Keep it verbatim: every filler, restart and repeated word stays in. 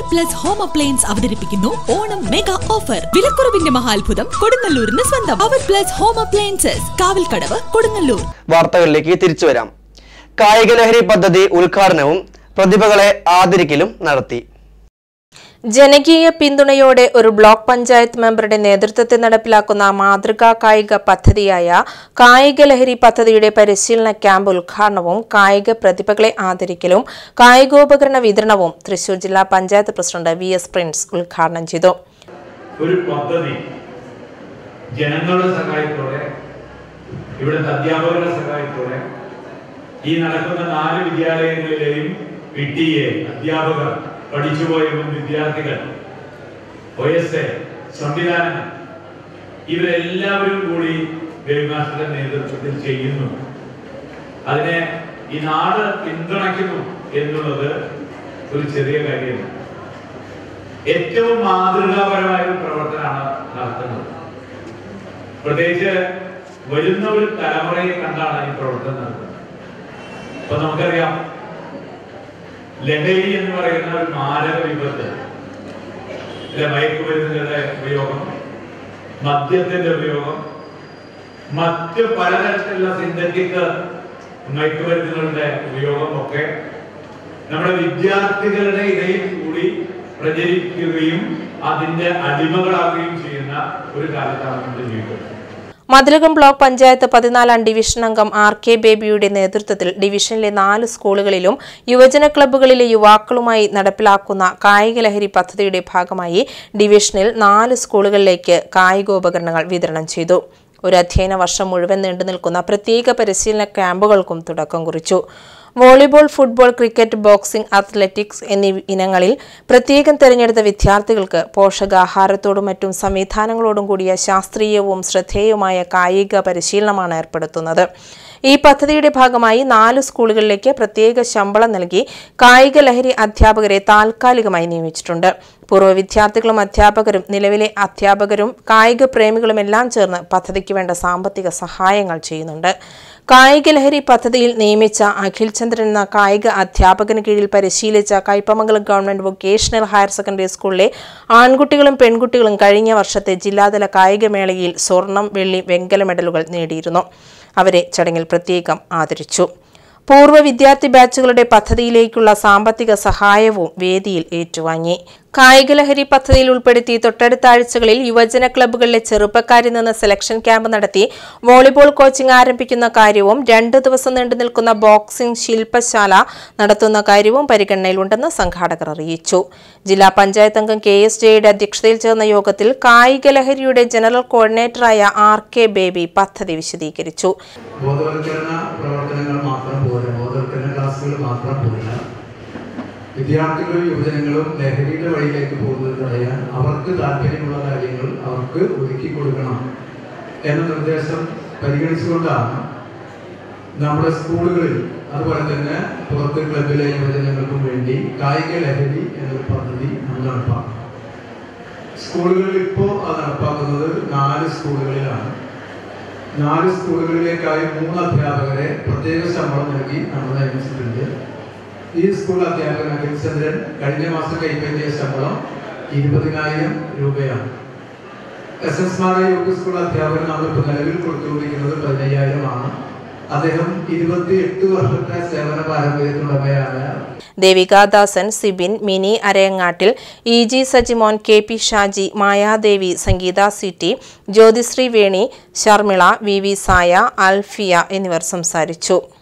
Plus home appliance അവതരിപ്പിക്കുന്നു Onam mega offer. വിലക്കുറവിന്റെ മഹാത്ഭുതം കൊടുങ്ങല്ലൂരിന് സ്വന്തം. അവർ plus home appliances, Kavalkadavu, Kodungallur. വാർത്തകളിലേക്ക് തിരിച്ചു വരാം. കായിക ലഹരി പദ്ധതി ഉദ്ഘാടനവും പ്രതിഭകളെ ആദരിക്കലും നടത്തി. ജനകീയ പിന്തുണയോടെ ഒരു ബ്ലോക്ക് പഞ്ചായത്ത് മെമ്പറുടെ നേതൃത്വത്തിൽ നടപ്പിലാക്കുന്ന മാതൃകാ കായിക പദ്ധതിയായ കായിക ലഹരി പദ്ധതിയുടെ പരിശീലന ക്യാമ്പ് ഉദ്ഘാടനവും കായിക പ്രതിഭകളെ ആദരിക്കലും കായികോപകരണ വിതരണവും തൃശൂർ ജില്ലാ panchayat president V S Prince ഉദ്ഘാടനം ചെയ്തു. ഒരു പദ്ധതി ജനങ്ങളുടെ സഹായത്തോടെ, ഇവിടുത്തെ അധ്യാപകരുടെ സഹായത്തോടെ ഈ നടക്കുന്ന നാല് വിദ്യാലയങ്ങളിലെയും പി ടി എ അധ്യാപകർ, പഠിച്ചുപോയ വിദ്യാർത്ഥികൾ, ഒ എസ് എ സംവിധാനങ്ങൾ, ഇവരെല്ലാവരും കൂടി ദേവിമാസ്റ്ററുടെ നേതൃത്വത്തിൽ ചെയ്യുന്നു. അതിനെ ഈ നാട് പിന്തുണയ്ക്കുന്നു എന്നുള്ളത് ഒരു ചെറിയ കാര്യമല്ല. ഏറ്റവും മാതൃകാപരമായ ഒരു പ്രവർത്തനമാണ് നടത്തുന്നത്. പ്രത്യേകിച്ച് വരുന്ന ഒരു തലമുറയെ കണ്ടാണ് ഈ പ്രവർത്തനം നടത്തുന്നത്. അപ്പൊ നമുക്കറിയാം, ലഹരി എന്ന് പറയുന്ന ഒരു മാരക വിപത്ത്, മയക്കുമരുന്നുകളുടെ ഉപയോഗം, മദ്യത്തിന്റെ ഉപയോഗം, മറ്റ് പലതരത്തിലുള്ള സിന്തറ്റിക് മയക്കുമരുന്നുകളുടെ ഉപയോഗം ഒക്കെ നമ്മുടെ വിദ്യാർത്ഥികളുടെ ഇടയിൽ കൂടി പ്രചരിക്കുകയും അതിന്റെ അടിമകളാവുകയും ചെയ്യുന്ന ഒരു കാലത്താണ് നമ്മുടെ ജീവിതം. മതിലകം ബ്ലോക്ക് പഞ്ചായത്ത് പതിനാലാം ഡിവിഷൻ അംഗം ആർ കെ ബേബിയുടെ നേതൃത്വത്തിൽ ഡിവിഷനിലെ നാല് സ്കൂളുകളിലും യുവജന ക്ലബ്ബുകളിലെ യുവാക്കളുമായി നടപ്പിലാക്കുന്ന കായിക ലഹരി പദ്ധതിയുടെ ഭാഗമായി ഡിവിഷനിൽ നാല് സ്കൂളുകളിലേക്ക് കായികോപകരണങ്ങൾ വിതരണം ചെയ്തു. ഒരു അധ്യയന വർഷം മുഴുവൻ നീണ്ടുനിൽക്കുന്ന പ്രത്യേക പരിശീലന ക്യാമ്പുകൾക്കും തുടക്കം കുറിച്ചു. Volleyball, football, cricket, boxing, athletics എന്നീ ഇനങ്ങളിൽ പ്രത്യേകം തെരഞ്ഞെടുത്ത വിദ്യാർത്ഥികൾക്ക് പോഷകാഹാരത്തോടും മറ്റും സംവിധാനങ്ങളോടും കൂടിയ ശാസ്ത്രീയവും ശ്രദ്ധേയവുമായ കായിക പരിശീലനമാണ് ഏർപ്പെടുത്തുന്നത്. ഈ പദ്ധതിയുടെ ഭാഗമായി നാല് സ്കൂളുകളിലേക്ക് പ്രത്യേക ശമ്പളം നൽകി കായിക ലഹരി അധ്യാപകരെ താൽക്കാലികമായി നിയമിച്ചിട്ടുണ്ട്. പൂർവ്വ വിദ്യാർത്ഥികളും അധ്യാപകരും നിലവിലെ അധ്യാപകരും കായിക പ്രേമികളുമെല്ലാം ചേർന്ന് പദ്ധതിക്ക് വേണ്ട സാമ്പത്തിക സഹായങ്ങൾ ചെയ്യുന്നുണ്ട്. കായിക ലഹരി പദ്ധതിയിൽ നിയമിച്ച അഖിൽ ചന്ദ്രൻ എന്ന കായിക അധ്യാപകന് കീഴിൽ പരിശീലിച്ച Kaipamangalam government vocational higher secondary സ്കൂളിലെ ആൺകുട്ടികളും പെൺകുട്ടികളും കഴിഞ്ഞ വർഷത്തെ ജില്ലാതല കായികമേളയിൽ സ്വർണം, വെള്ളി, വെങ്കല മെഡലുകൾ നേടിയിരുന്നു. അവരെ ചടങ്ങിൽ പ്രത്യേകം ആദരിച്ചു. പൂർവ്വ വിദ്യാർത്ഥി ബാച്ചുകളുടെ പദ്ധതിയിലേക്കുള്ള സാമ്പത്തിക സഹായവും വേദിയിൽ ഏറ്റുവാങ്ങി. കായിക ലഹരി പദ്ധതിയിൽ ഉൾപ്പെടുത്തി തൊട്ടടുത്ത ആഴ്ചകളിൽ യുവജന ക്ലബ്ബുകളിലെ ചെറുപ്പക്കാരിൽ നിന്ന് സെലക്ഷൻ ക്യാമ്പ് നടത്തി വോളിബോൾ കോച്ചിംഗ് ആരംഭിക്കുന്ന കാര്യവും രണ്ടു ദിവസം നീണ്ടു നിൽക്കുന്ന ബോക്സിംഗ് ശില്പശാല നടത്തുന്ന കാര്യവും പരിഗണനയിലുണ്ടെന്ന് സംഘാടകർ അറിയിച്ചു. ജില്ലാ പഞ്ചായത്ത് അംഗം കെ എസ് ജെയുടെ അധ്യക്ഷതയിൽ ചേർന്ന യോഗത്തിൽ കായിക ലഹരിയുടെ ജനറൽ കോർഡിനേറ്ററായ ആർ കെ ബേബി പദ്ധതി വിശദീകരിച്ചു. വിദ്യാർത്ഥികളും യുവജനങ്ങളും ലഹരിയുടെ വഴിയിലേക്ക് പോകുന്നത് തടയാൻ അവർക്ക് താല്പര്യമുള്ള കാര്യങ്ങൾ അവർക്ക് ഒരുക്കി കൊടുക്കണം എന്ന നിർദ്ദേശം പരിഗണിച്ചുകൊണ്ടാണ് നമ്മുടെ സ്കൂളുകളിൽ, അതുപോലെ തന്നെ പുറത്ത് ക്ലബിലെ യുവജനങ്ങൾക്കും വേണ്ടി കായിക ലഹരി എന്നൊരു പദ്ധതി നമ്മൾ നടപ്പാക്കുന്നത്. സ്കൂളുകളിൽ ഇപ്പോൾ അത് നടപ്പാക്കുന്നത് നാല് സ്കൂളുകളിലാണ്. നാല് സ്കൂളുകളിലേക്കായി മൂന്ന് അധ്യാപകരെ പ്രത്യേക ശമ്പളം നൽകി നമ്മൾ നിയമിച്ചിട്ടുണ്ട്. ഈ സ്കൂൾ അധ്യാപകൻ അഖിൽ ചന്ദ്രൻ കഴിഞ്ഞ മാസം കൈപ്പറ്റിയ ശമ്പളം ഇരുപതിനായിരം രൂപയാണ്. S S Mar U P school അധ്യാപകൻ നമ്മളിപ്പോൾ നിലവിൽ കൊടുത്തുകൊണ്ടിരിക്കുന്നത് പതിനയ്യായിരമാണ്. അദ്ദേഹം ഇരുപത്തി എട്ട് വർഷത്തെ സേവന പാരമ്പര്യത്തിലുടമയാണ്. Devikadasan, Sibin, Mini Arayangattil, E G Sajimon, K P Shaji, Mayadevi, Sangeetha C T, Jyothisree Veni, Sharmila, V V Saya, Alfiya എന്നിവർ സംസാരിച്ചു.